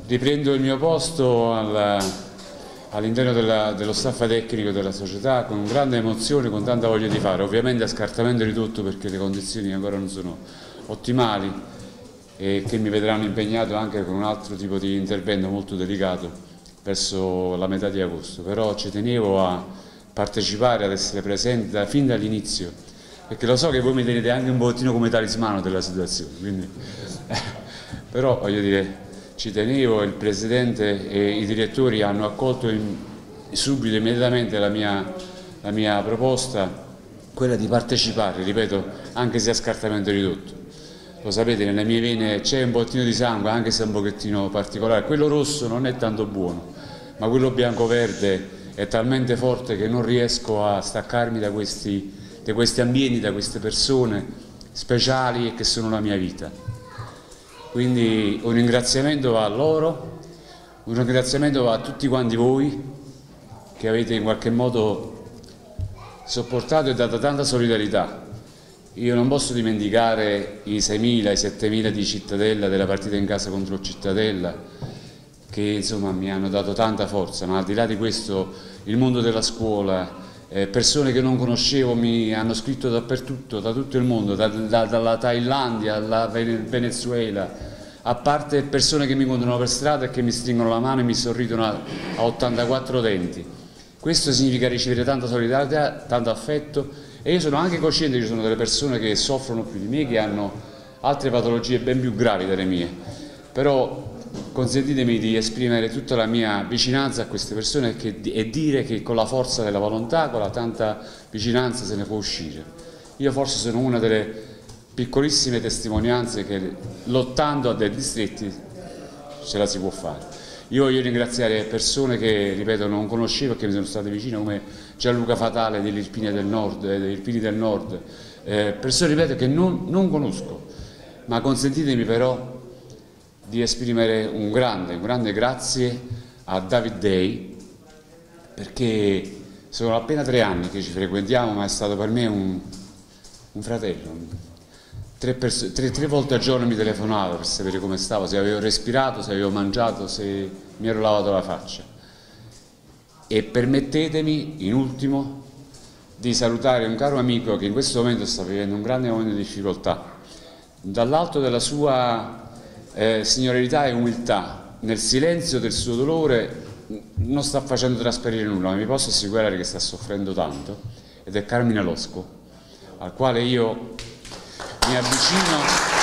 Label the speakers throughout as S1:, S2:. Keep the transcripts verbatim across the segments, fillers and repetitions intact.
S1: riprendo il mio posto all'interno dello staff tecnico della società con grande emozione, con tanta voglia di fare, ovviamente a scartamento di tutto perché le condizioni ancora non sono ottimali e che mi vedranno impegnato anche con un altro tipo di intervento molto delicato verso la metà di agosto, però ci tenevo a partecipare, ad essere presente da, fin dall'inizio, perché lo so che voi mi tenete anche un pochettino come talismano della situazione, quindi, però voglio dire, ci tenevo, il Presidente e i direttori hanno accolto in, subito, immediatamente la mia, la mia proposta, quella di partecipare, ripeto, anche se a scartamento ridotto. Lo sapete, nelle mie vene c'è un pochettino di sangue, anche se è un pochettino particolare. Quello rosso non è tanto buono, ma quello bianco-verde è talmente forte che non riesco a staccarmi da questi, da questi ambienti, da queste persone speciali e che sono la mia vita. Quindi un ringraziamento va a loro, un ringraziamento va a tutti quanti voi che avete in qualche modo sopportato e dato tanta solidarietà. Io non posso dimenticare i seimila, i settemila di Cittadella, della partita in casa contro il Cittadella, che insomma mi hanno dato tanta forza, ma al di là di questo il mondo della scuola, eh, persone che non conoscevo mi hanno scritto dappertutto, da tutto il mondo, da, da, dalla Thailandia alla Venezuela, a parte persone che mi incontrano per strada e che mi stringono la mano e mi sorridono a, a ottantaquattro denti. Questo significa ricevere tanta solidarietà, tanto affetto, e io sono anche cosciente che ci sono delle persone che soffrono più di me, che hanno altre patologie ben più gravi delle mie, però consentitemi di esprimere tutta la mia vicinanza a queste persone che, e dire che con la forza della volontà, con la tanta vicinanza se ne può uscire. Io forse sono una delle piccolissime testimonianze che lottando a dei distretti ce la si può fare. Io voglio ringraziare persone che, ripeto, non conoscevo e che mi sono state vicine, come Gianluca Fatale dell'Irpinia del Nord, eh, degli Irpini del Nord, eh, persone, ripeto, che non, non conosco, ma consentitemi però di esprimere un grande, un grande grazie a David Day, perché sono appena tre anni che ci frequentiamo, ma è stato per me un, un fratello. Tre, tre, tre volte al giorno mi telefonava per sapere come stavo, se avevo respirato, se avevo mangiato, se mi ero lavato la faccia. E permettetemi, in ultimo, di salutare un caro amico che in questo momento sta vivendo un grande momento di difficoltà. Dall'alto della sua eh, signorilità e umiltà, nel silenzio del suo dolore, non sta facendo trasparire nulla, ma mi posso assicurare che sta soffrendo tanto, ed è Carmine Losco, al quale io mi avvicino,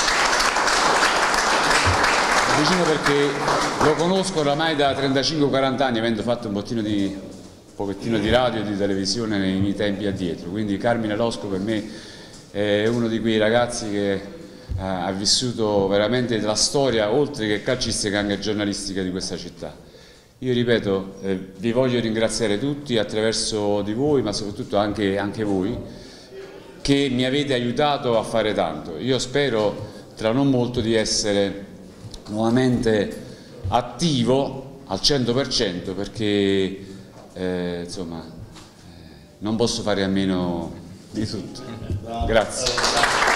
S1: mi avvicino perché lo conosco oramai da trentacinque quaranta anni, avendo fatto un pochettino di, un pochettino di radio e di televisione nei miei tempi addietro. Quindi Carmine Losco per me è uno di quei ragazzi che eh, ha vissuto veramente la storia, oltre che calcistica, anche giornalistica di questa città. Io ripeto, eh, vi voglio ringraziare tutti attraverso di voi, ma soprattutto anche, anche voi, che mi avete aiutato a fare tanto. Io spero tra non molto di essere nuovamente attivo al cento per cento, perché eh, insomma eh, non posso fare a meno di tutto. Grazie.